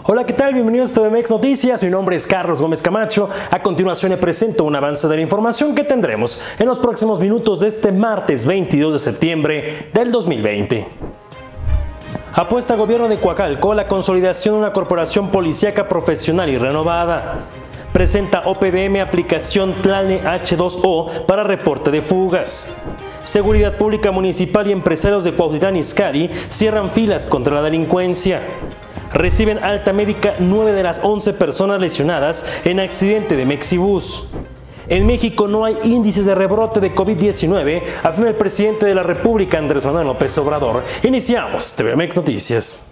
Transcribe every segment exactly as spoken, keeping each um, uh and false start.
Hola, ¿qué tal? Bienvenidos a T V M X Noticias. Mi nombre es Carlos Gómez Camacho. A continuación le presento un avance de la información que tendremos en los próximos minutos de este martes veintidós de septiembre del dos mil veinte. Apuesta Gobierno de Coacalco a la consolidación de una corporación policíaca profesional y renovada. Presenta O P D M aplicación Tlalne H dos O para reporte de fugas. Seguridad Pública Municipal y empresarios de Cuautitlán Izcalli cierran filas contra la delincuencia. Reciben alta médica nueve de las once personas lesionadas en accidente de Mexibus. En México no hay índices de rebrote de COVID diecinueve, afirma el presidente de la República, Andrés Manuel López Obrador. Iniciamos T V M X Noticias.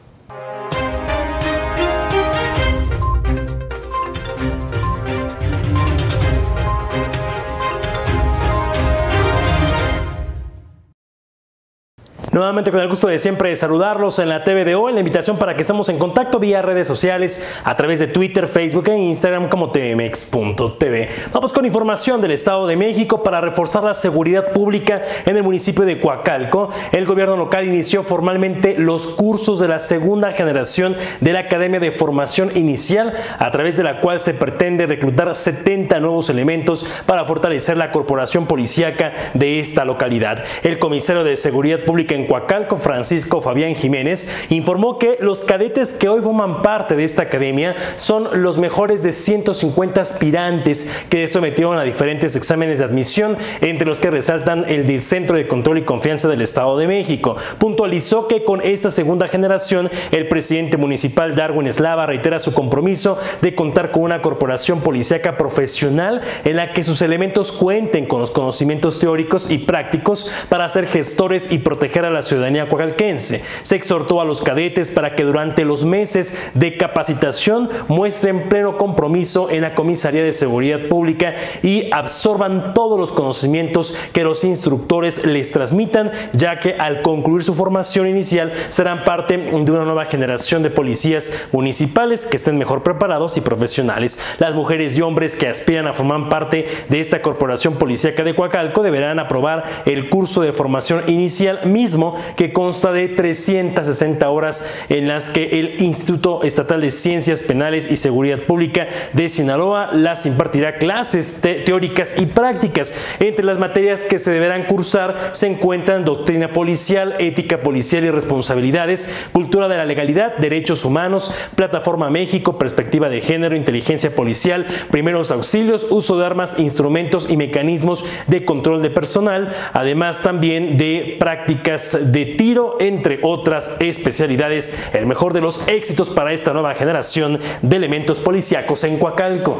Nuevamente con el gusto de siempre saludarlos en la T V de hoy, la invitación para que estemos en contacto vía redes sociales a través de Twitter, Facebook e Instagram como T V M X punto T V. Vamos con información del Estado de México. Para reforzar la seguridad pública en el municipio de Coacalco, el gobierno local inició formalmente los cursos de la segunda generación de la Academia de Formación Inicial, a través de la cual se pretende reclutar setenta nuevos elementos para fortalecer la corporación policíaca de esta localidad. El comisario de Seguridad Pública en Coacalco, Francisco Fabián Jiménez, informó que los cadetes que hoy forman parte de esta academia son los mejores de ciento cincuenta aspirantes que sometieron a diferentes exámenes de admisión, entre los que resaltan el del Centro de Control y Confianza del Estado de México. Puntualizó que con esta segunda generación, el presidente municipal Darwin Eslava reitera su compromiso de contar con una corporación policíaca profesional en la que sus elementos cuenten con los conocimientos teóricos y prácticos para ser gestores y proteger a la ciudadanía coacalquense. Se exhortó a los cadetes para que durante los meses de capacitación muestren pleno compromiso en la Comisaría de Seguridad Pública y absorban todos los conocimientos que los instructores les transmitan, ya que al concluir su formación inicial serán parte de una nueva generación de policías municipales que estén mejor preparados y profesionales. Las mujeres y hombres que aspiran a formar parte de esta corporación policíaca de Coacalco deberán aprobar el curso de formación inicial mismo, que consta de trescientas sesenta horas en las que el Instituto Estatal de Ciencias Penales y Seguridad Pública de Sinaloa las impartirá clases te teóricas y prácticas. Entre las materias que se deberán cursar se encuentran doctrina policial, ética policial y responsabilidades, cultura de la legalidad, derechos humanos, plataforma México, perspectiva de género, inteligencia policial, primeros auxilios, uso de armas, instrumentos y mecanismos de control de personal, además también de prácticas de tiro, entre otras especialidades. El mejor de los éxitos para esta nueva generación de elementos policíacos en Coacalco.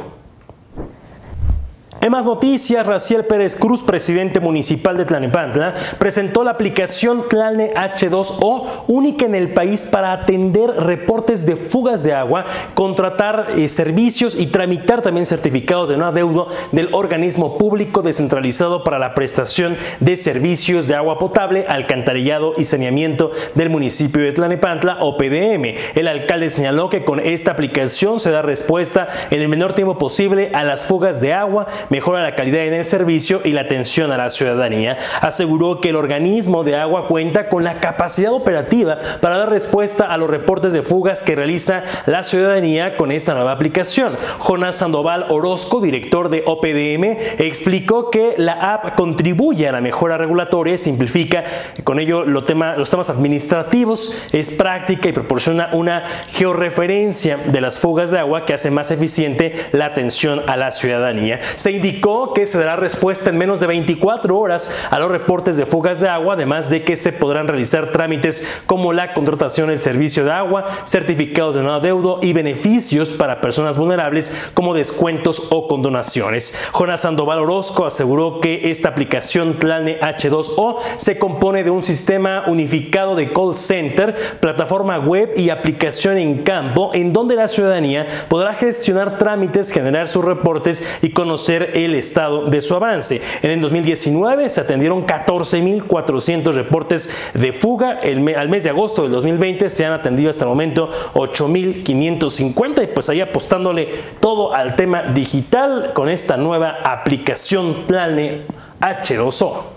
En más noticias, Raciel Pérez Cruz, presidente municipal de Tlalnepantla, presentó la aplicación Tlalne H dos O, única en el país para atender reportes de fugas de agua, contratar eh, servicios y tramitar también certificados de no adeudo del organismo público descentralizado para la prestación de servicios de agua potable, alcantarillado y saneamiento del municipio de Tlalnepantla, O P D M. El alcalde señaló que con esta aplicación se da respuesta en el menor tiempo posible a las fugas de agua, mejora la calidad en el servicio y la atención a la ciudadanía. Aseguró que el organismo de agua cuenta con la capacidad operativa para dar respuesta a los reportes de fugas que realiza la ciudadanía con esta nueva aplicación. Jonás Sandoval Orozco, director de O P D M, explicó que la app contribuye a la mejora regulatoria y simplifica con ello lo tema, los temas administrativos, es práctica y proporciona una georreferencia de las fugas de agua que hace más eficiente la atención a la ciudadanía. Se indicó que se dará respuesta en menos de veinticuatro horas a los reportes de fugas de agua, además de que se podrán realizar trámites como la contratación del servicio de agua, certificados de no adeudo y beneficios para personas vulnerables como descuentos o condonaciones. Jonás Sandoval Orozco aseguró que esta aplicación Tlalne H dos O se compone de un sistema unificado de call center, plataforma web y aplicación en campo, en donde la ciudadanía podrá gestionar trámites, generar sus reportes y conocer el estado de su avance. En el dos mil diecinueve se atendieron catorce mil cuatrocientos reportes de fuga. El me, al mes de agosto del dos mil veinte se han atendido hasta el momento ocho mil quinientos cincuenta, y pues ahí apostándole todo al tema digital con esta nueva aplicación Tlalne H dos O.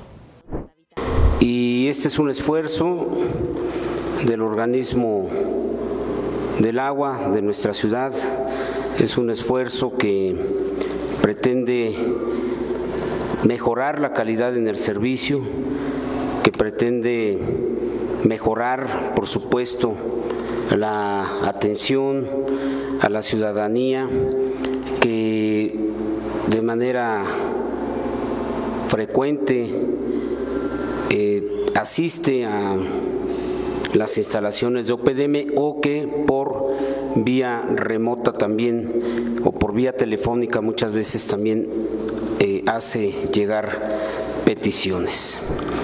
Y este es un esfuerzo del organismo del agua de nuestra ciudad. Es un esfuerzo que pretende mejorar la calidad en el servicio, que pretende mejorar, por supuesto, la atención a la ciudadanía, que de manera frecuente eh, asiste a las instalaciones de O P D M o que por vía remota también o por vía telefónica muchas veces también eh, hace llegar peticiones.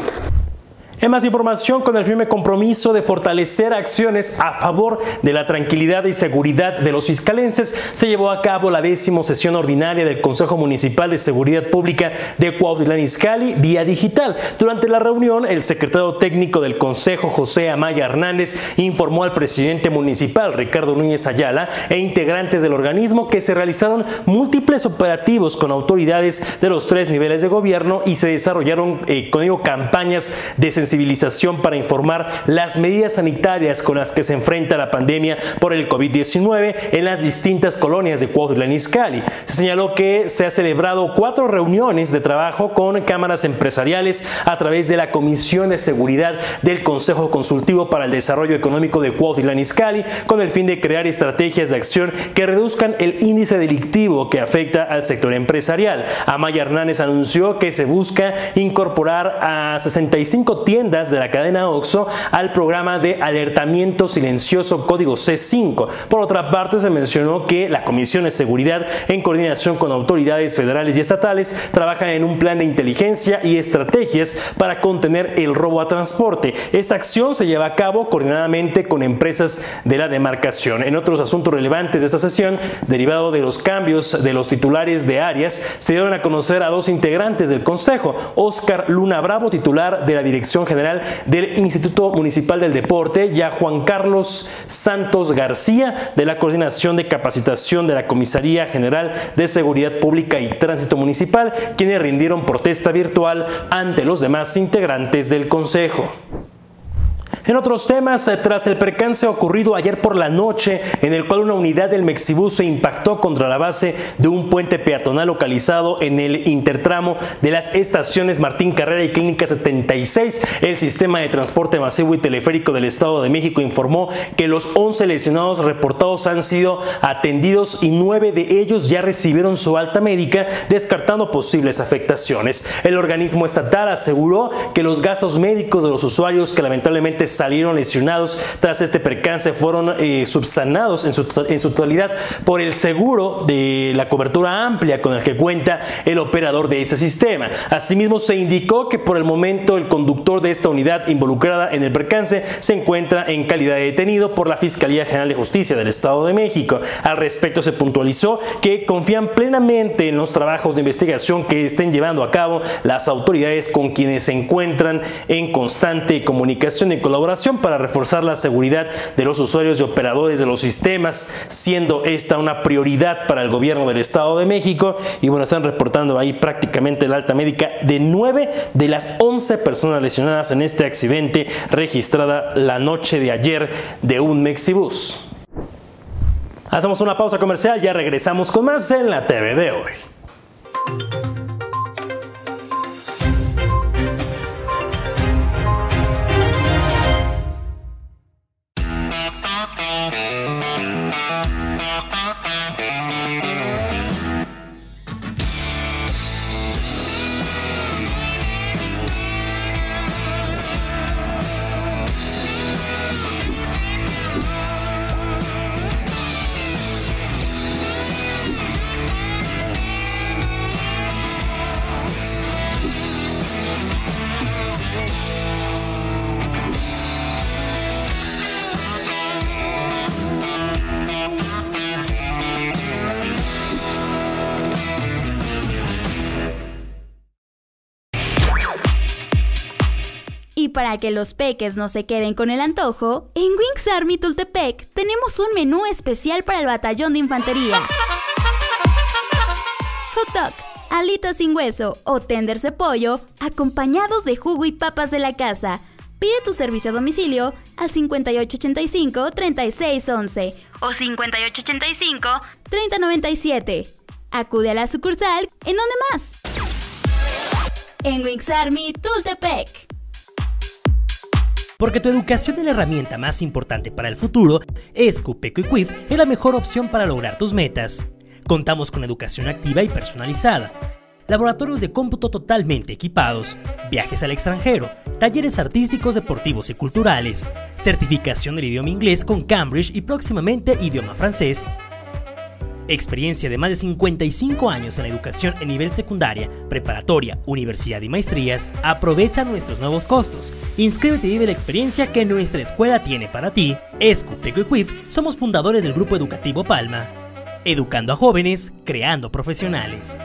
En más información, con el firme compromiso de fortalecer acciones a favor de la tranquilidad y seguridad de los izcalenses, se llevó a cabo la décima sesión ordinaria del Consejo Municipal de Seguridad Pública de Cuautitlán Izcalli vía digital. Durante la reunión, el secretario técnico del Consejo, José Amaya Hernández, informó al presidente municipal, Ricardo Núñez Ayala, e integrantes del organismo que se realizaron múltiples operativos con autoridades de los tres niveles de gobierno y se desarrollaron eh, con ello campañas de sensibilización para informar las medidas sanitarias con las que se enfrenta la pandemia por el COVID diecinueve en las distintas colonias de Cuautitlán Izcalli. Se señaló que se ha celebrado cuatro reuniones de trabajo con cámaras empresariales a través de la Comisión de Seguridad del Consejo Consultivo para el Desarrollo Económico de Cuautitlán Izcalli, con el fin de crear estrategias de acción que reduzcan el índice delictivo que afecta al sector empresarial. Amaya Hernández anunció que se busca incorporar a sesenta y cinco tiendas de la cadena OXXO al programa de alertamiento silencioso código C cinco. Por otra parte, se mencionó que la Comisión de Seguridad, en coordinación con autoridades federales y estatales, trabajan en un plan de inteligencia y estrategias para contener el robo a transporte. Esta acción se lleva a cabo coordinadamente con empresas de la demarcación. En otros asuntos relevantes de esta sesión, derivado de los cambios de los titulares de áreas, se dieron a conocer a dos integrantes del Consejo: Óscar Luna Bravo, titular de la Dirección General del Instituto Municipal del Deporte, y a Juan Carlos Santos García, de la Coordinación de Capacitación de la Comisaría General de Seguridad Pública y Tránsito Municipal, quienes rindieron protesta virtual ante los demás integrantes del Consejo. En otros temas, tras el percance ocurrido ayer por la noche, en el cual una unidad del Mexibus se impactó contra la base de un puente peatonal localizado en el intertramo de las estaciones Martín Carrera y Clínica setenta y seis, el Sistema de Transporte Masivo y Teleférico del Estado de México informó que los once lesionados reportados han sido atendidos y nueve de ellos ya recibieron su alta médica, descartando posibles afectaciones. El organismo estatal aseguró que los gastos médicos de los usuarios que lamentablemente salieron lesionados tras este percance fueron eh, subsanados en su, en su totalidad por el seguro de la cobertura amplia con el que cuenta el operador de ese sistema. Asimismo, se indicó que por el momento el conductor de esta unidad involucrada en el percance se encuentra en calidad de detenido por la Fiscalía General de Justicia del Estado de México. Al respecto, se puntualizó que confían plenamente en los trabajos de investigación que estén llevando a cabo las autoridades con quienes se encuentran en constante comunicación y colaboración para reforzar la seguridad de los usuarios y operadores de los sistemas, siendo esta una prioridad para el gobierno del Estado de México. Y bueno, están reportando ahí prácticamente la alta médica de nueve de las once personas lesionadas en este accidente registrada la noche de ayer de un Mexibus. Hacemos una pausa comercial, ya regresamos con más en la T V de hoy. Y para que los peques no se queden con el antojo, en Wings Army Tultepec tenemos un menú especial para el batallón de infantería. Hot dog, alitas sin hueso o tenders de pollo, acompañados de jugo y papas de la casa. Pide tu servicio a domicilio al cincuenta y ocho ochenta y cinco, treinta y seis once o cincuenta y ocho ochenta y cinco, treinta noventa y siete. Acude a la sucursal en donde más. En Wings Army Tultepec. Porque tu educación es la herramienta más importante para el futuro, Escupeco y Cuif es la mejor opción para lograr tus metas. Contamos con educación activa y personalizada, laboratorios de cómputo totalmente equipados, viajes al extranjero, talleres artísticos, deportivos y culturales, certificación del idioma inglés con Cambridge y próximamente idioma francés. Experiencia de más de cincuenta y cinco años en la educación en nivel secundaria, preparatoria, universidad y maestrías. Aprovecha nuestros nuevos costos. Inscríbete y vive la experiencia que nuestra escuela tiene para ti. Escupeco y Cuif somos fundadores del Grupo Educativo Palma. Educando a jóvenes, creando profesionales.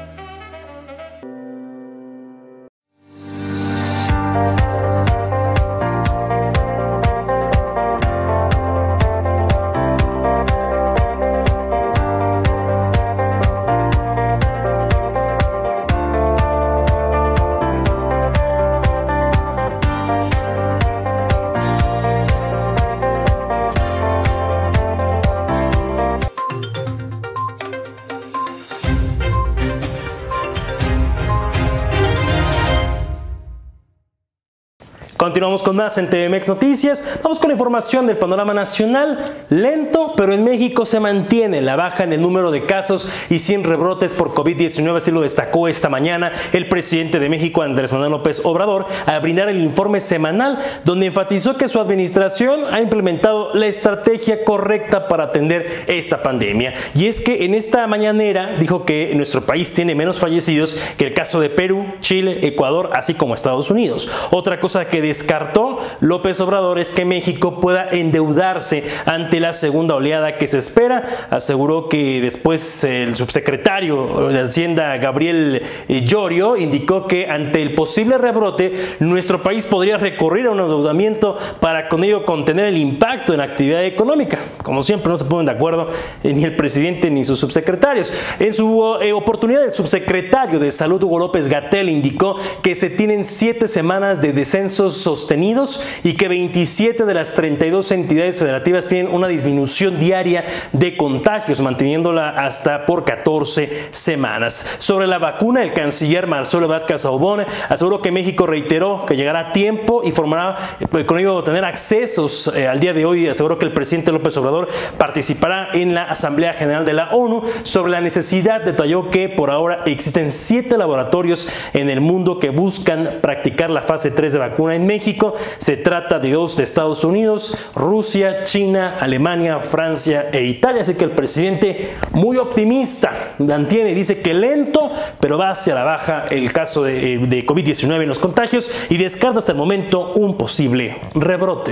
Continuamos con más en T V M X Noticias. Vamos con la información del panorama nacional. Lento, pero en México se mantiene la baja en el número de casos y sin rebrotes por COVID diecinueve, así lo destacó esta mañana el presidente de México, Andrés Manuel López Obrador, al brindar el informe semanal, donde enfatizó que su administración ha implementado la estrategia correcta para atender esta pandemia. Y es que en esta mañanera dijo que nuestro país tiene menos fallecidos que el caso de Perú, Chile, Ecuador, así como Estados Unidos. Otra cosa que descartó López Obrador es que México pueda endeudarse ante la segunda oleada que se espera. Aseguró que después el subsecretario de Hacienda, Gabriel Llorio, indicó que ante el posible rebrote nuestro país podría recurrir a un endeudamiento para con ello contener el impacto en la actividad económica. Como siempre, no se ponen de acuerdo ni el presidente ni sus subsecretarios. En su eh, oportunidad, el subsecretario de Salud, Hugo López-Gatell, indicó que se tienen siete semanas de descensos sostenidos y que veintisiete de las treinta y dos entidades federativas tienen una disminución diaria de contagios, manteniéndola hasta por catorce semanas. Sobre la vacuna, el canciller Marcelo Ebrard Casaubon aseguró que México reiteró que llegará a tiempo y formará eh, con ello tener accesos. Eh, al día de hoy aseguró que el presidente López Obrador participará en la Asamblea General de la ONU. Sobre la necesidad, detalló que por ahora existen siete laboratorios en el mundo que buscan practicar la fase tres de vacuna en México. Se trata de dos de Estados Unidos, Rusia, China, Alemania, Francia e Italia. Así que el presidente, muy optimista, mantiene y dice que lento, pero va hacia la baja el caso de, de COVID diecinueve en los contagios y descarta hasta el momento un posible rebrote.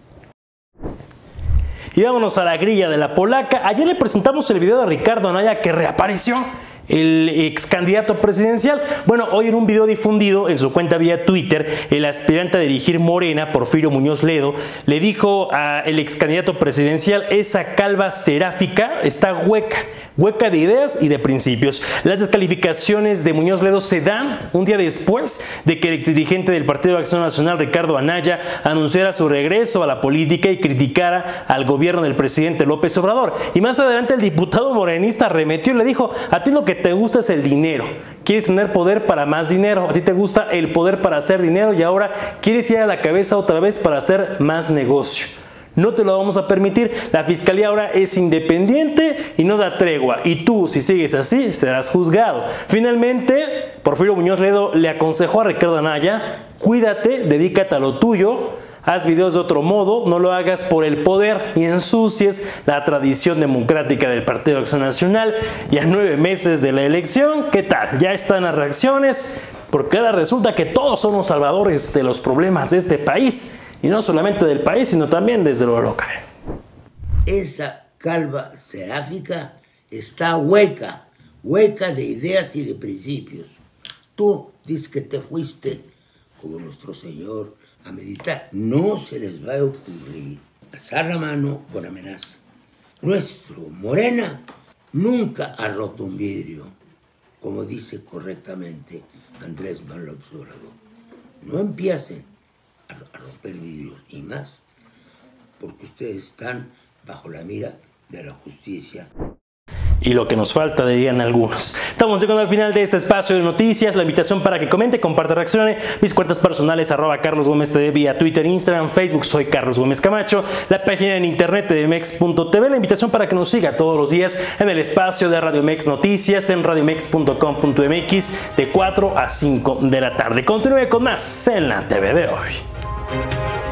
Y vámonos a la grilla de la polaca. Ayer le presentamos el video de Ricardo Anaya, que reapareció, el ex candidato presidencial. Bueno, hoy en un video difundido en su cuenta vía Twitter, el aspirante a dirigir Morena, Porfirio Muñoz Ledo, le dijo al ex candidato presidencial: esa calva seráfica está hueca, hueca de ideas y de principios. Las descalificaciones de Muñoz Ledo se dan un día después de que el ex dirigente del Partido de Acción Nacional, Ricardo Anaya, anunciara su regreso a la política y criticara al gobierno del presidente López Obrador. Y más adelante el diputado morenista arremetió y le dijo: a ti lo que te gusta es el dinero, quieres tener poder para más dinero, a ti te gusta el poder para hacer dinero y ahora quieres ir a la cabeza otra vez para hacer más negocio. No te lo vamos a permitir. La fiscalía ahora es independiente y no da tregua, y tú, si sigues así, serás juzgado. Finalmente, Porfirio Muñoz Ledo le aconsejó a Ricardo Anaya: cuídate, dedícate a lo tuyo, haz videos de otro modo, no lo hagas por el poder y ensucies la tradición democrática del Partido de Acción Nacional. Y a nueve meses de la elección, ¿qué tal? Ya están las reacciones, porque ahora resulta que todos somos salvadores de los problemas de este país, y no solamente del país, sino también desde lo local. Esa calva seráfica está hueca, hueca de ideas y de principios. Tú dices que te fuiste como nuestro Señor a meditar. No se les va a ocurrir alzar la mano con amenaza. Nuestro Morena nunca ha roto un vidrio, como dice correctamente Andrés Manuel López Obrador. No empiecen a, a romper vidrios y más, porque ustedes están bajo la mira de la justicia. Y lo que nos falta, dirían algunos. Estamos llegando al final de este espacio de noticias. La invitación para que comente, comparte, reaccione. Mis cuentas personales, arroba Carlos Gómez T V, vía Twitter, Instagram, Facebook, soy Carlos Gómez Camacho. La página en internet de mex punto t v. La invitación para que nos siga todos los días en el espacio de Radio Mex Noticias en radiomex punto com punto m x de cuatro a cinco de la tarde. Continúe con más en la T V de hoy.